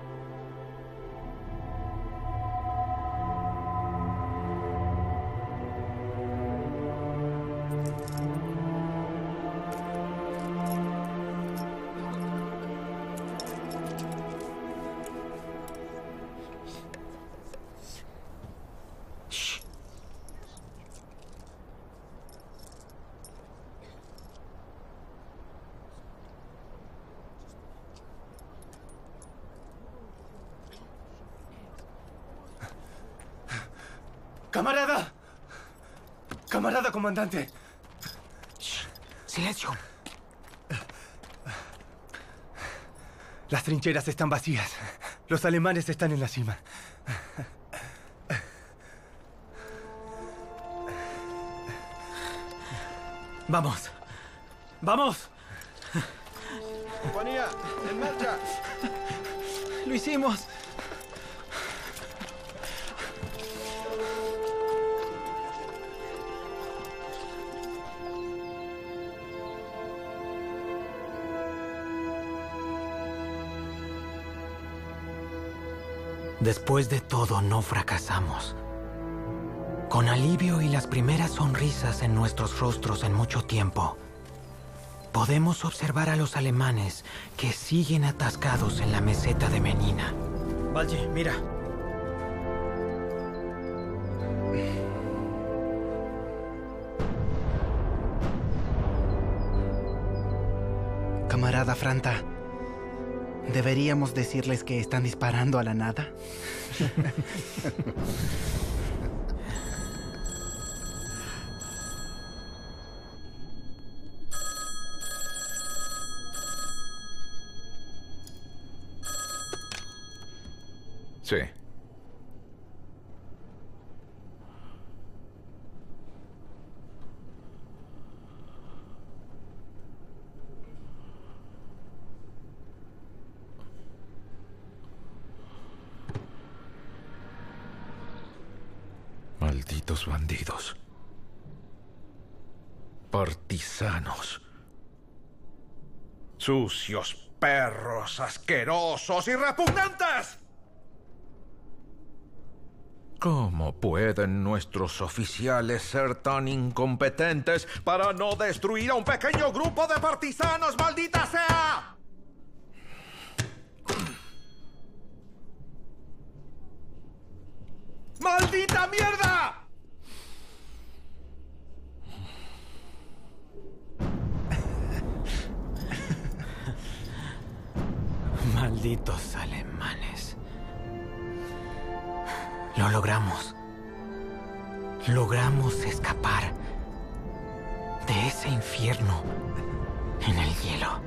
¡Camarada! ¡Camarada comandante! Shh, ¡silencio! Las trincheras están vacías. Los alemanes están en la cima. ¡Vamos! ¡Vamos! Compañía, en marcha. ¡Lo hicimos! Después de todo, no fracasamos. Con alivio y las primeras sonrisas en nuestros rostros en mucho tiempo, podemos observar a los alemanes que siguen atascados en la meseta de Menina. Valle, mira. Camarada Franta, ¿deberíamos decirles que están disparando a la nada? Sí. Malditos bandidos. Partisanos. Sucios perros, asquerosos y repugnantes. ¿Cómo pueden nuestros oficiales ser tan incompetentes para no destruir a un pequeño grupo de partisanos, maldita sea? ¡Maldita mierda! Malditos alemanes. Lo logramos. Logramos escapar de ese infierno en el hielo.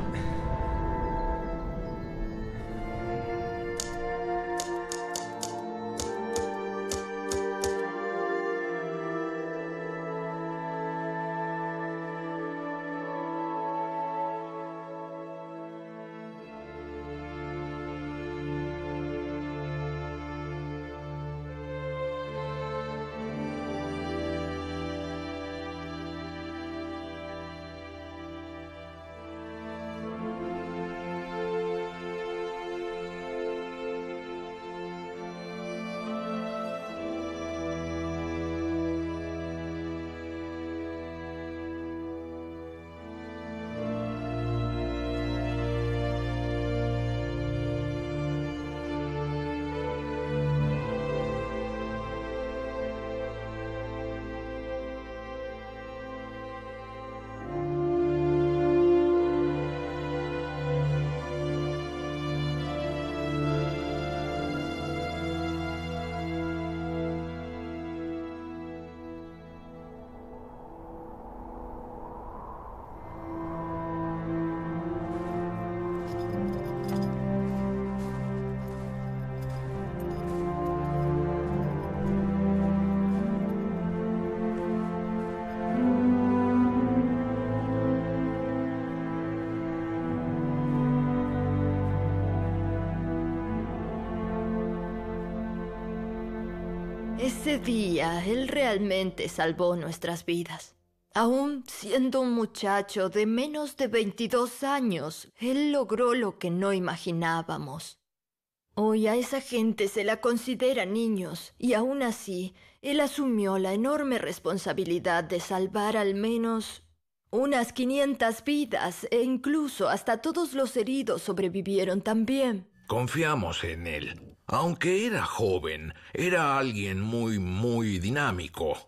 Ese día, él realmente salvó nuestras vidas. Aún siendo un muchacho de menos de veintidós años, él logró lo que no imaginábamos. Hoy a esa gente se la considera niños, y aún así, él asumió la enorme responsabilidad de salvar al menos unas quinientas vidas, e incluso hasta todos los heridos sobrevivieron también. Confiamos en él. Aunque era joven, era alguien muy, muy dinámico.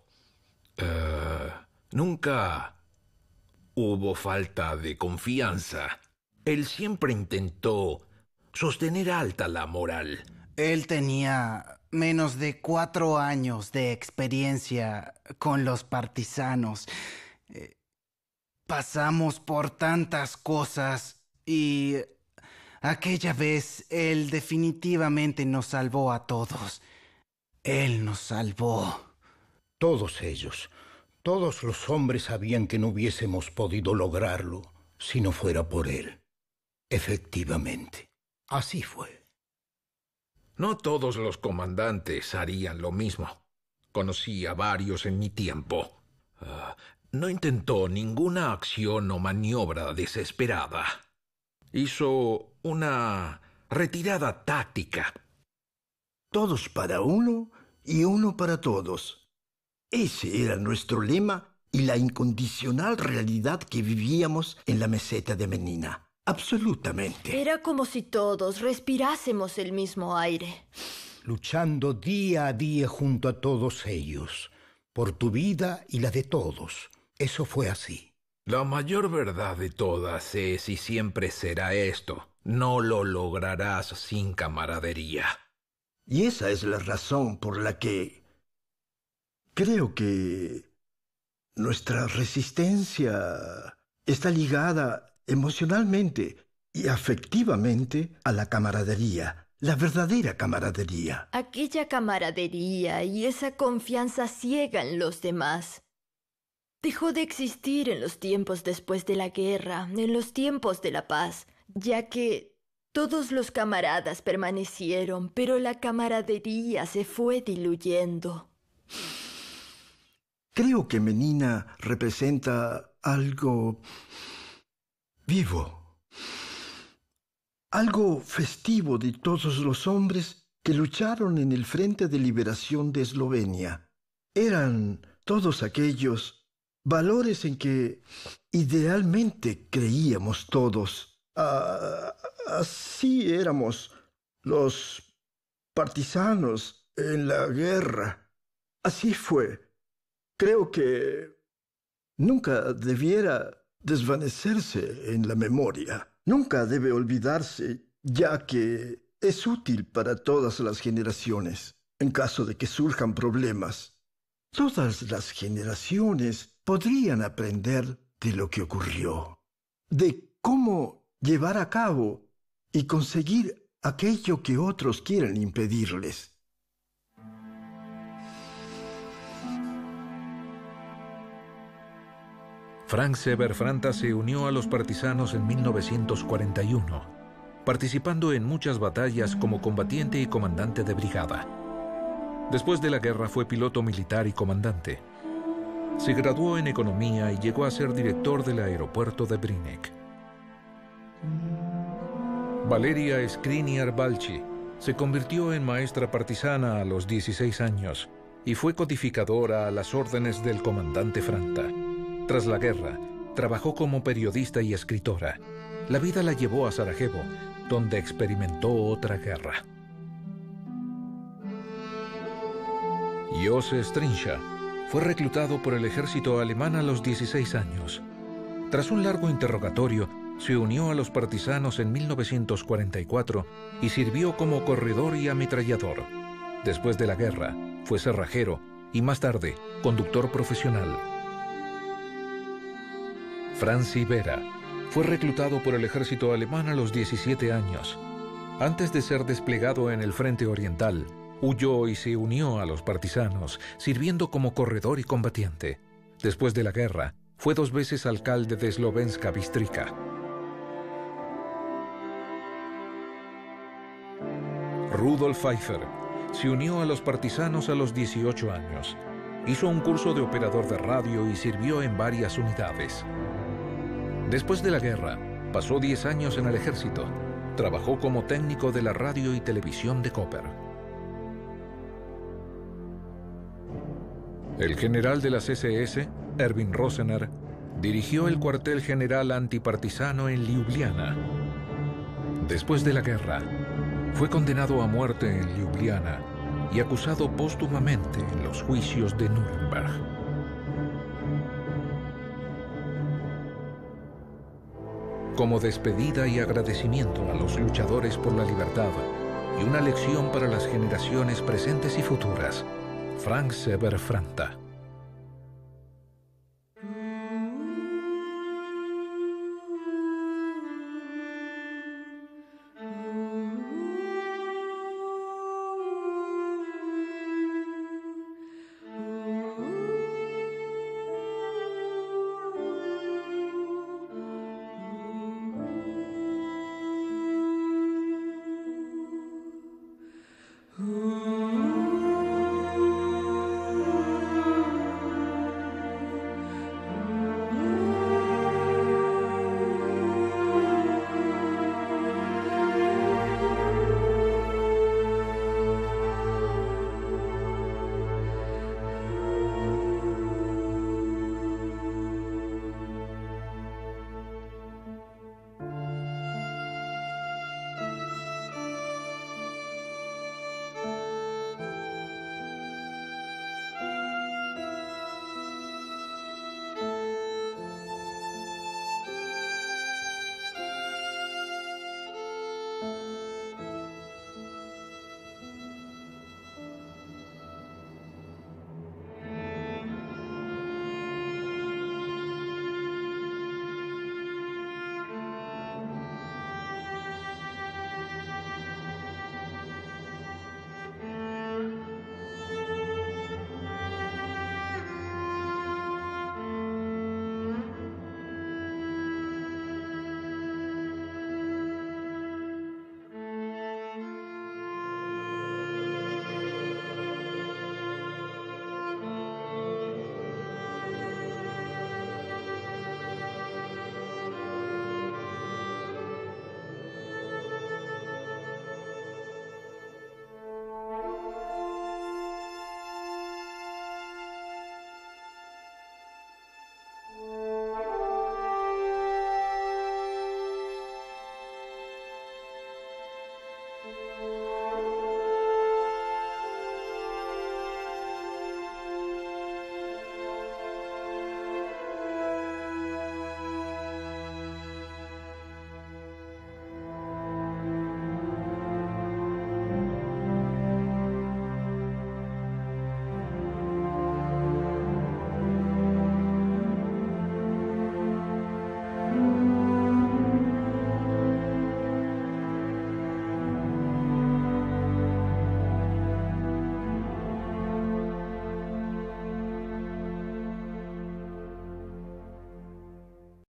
Uh, nunca hubo falta de confianza. Él siempre intentó sostener alta la moral. Él tenía menos de cuatro años de experiencia con los partisanos. Eh, pasamos por tantas cosas y... aquella vez, él definitivamente nos salvó a todos. Él nos salvó. Todos ellos, todos los hombres sabían que no hubiésemos podido lograrlo si no fuera por él. Efectivamente, así fue. No todos los comandantes harían lo mismo. Conocí a varios en mi tiempo. Uh, no intentó ninguna acción o maniobra desesperada. Hizo una retirada táctica. Todos para uno y uno para todos. Ese era nuestro lema y la incondicional realidad que vivíamos en la meseta de Menina. Absolutamente. Era como si todos respirásemos el mismo aire. Luchando día a día junto a todos ellos, por tu vida y la de todos. Eso fue así. La mayor verdad de todas es y siempre será esto. No lo lograrás sin camaradería. Y esa es la razón por la que creo que nuestra resistencia está ligada emocionalmente y afectivamente a la camaradería, la verdadera camaradería. Aquella camaradería y esa confianza ciega en los demás dejó de existir en los tiempos después de la guerra, en los tiempos de la paz, ya que todos los camaradas permanecieron, pero la camaradería se fue diluyendo. Creo que Menina representa algo vivo, algo festivo de todos los hombres que lucharon en el Frente de Liberación de Eslovenia. Eran todos aquellos valores en que idealmente creíamos todos. Ah, así éramos los partisanos en la guerra. Así fue. Creo que nunca debiera desvanecerse en la memoria. Nunca debe olvidarse, ya que es útil para todas las generaciones en caso de que surjan problemas. Todas las generaciones podrían aprender de lo que ocurrió, de cómo llevar a cabo y conseguir aquello que otros quieren impedirles. Frank Sever Franta se unió a los partisanos en mil novecientos cuarenta y uno, participando en muchas batallas como combatiente y comandante de brigada. Después de la guerra fue piloto militar y comandante. Se graduó en economía y llegó a ser director del aeropuerto de Brínek. Valeria Skriniar Balchi se convirtió en maestra partisana a los dieciséis años y fue codificadora a las órdenes del comandante Franta. Tras la guerra, trabajó como periodista y escritora. La vida la llevó a Sarajevo, donde experimentó otra guerra. Jose Strincha fue reclutado por el ejército alemán a los dieciséis años. Tras un largo interrogatorio, se unió a los partisanos en mil novecientos cuarenta y cuatro y sirvió como corredor y ametrallador. Después de la guerra, fue cerrajero y más tarde, conductor profesional. Franz Vera fue reclutado por el ejército alemán a los diecisiete años. Antes de ser desplegado en el frente oriental, huyó y se unió a los partisanos, sirviendo como corredor y combatiente. Después de la guerra, fue dos veces alcalde de Slovenska Bistrica. Rudolf Pfeiffer se unió a los partisanos a los dieciocho años. Hizo un curso de operador de radio y sirvió en varias unidades. Después de la guerra, pasó diez años en el ejército. Trabajó como técnico de la radio y televisión de Koper. El general de las ese ese, Erwin Rosener, dirigió el cuartel general antipartisano en Liubliana. Después de la guerra, fue condenado a muerte en Liubliana y acusado póstumamente en los juicios de Nuremberg. Como despedida y agradecimiento a los luchadores por la libertad y una lección para las generaciones presentes y futuras, Frank Sever Franta.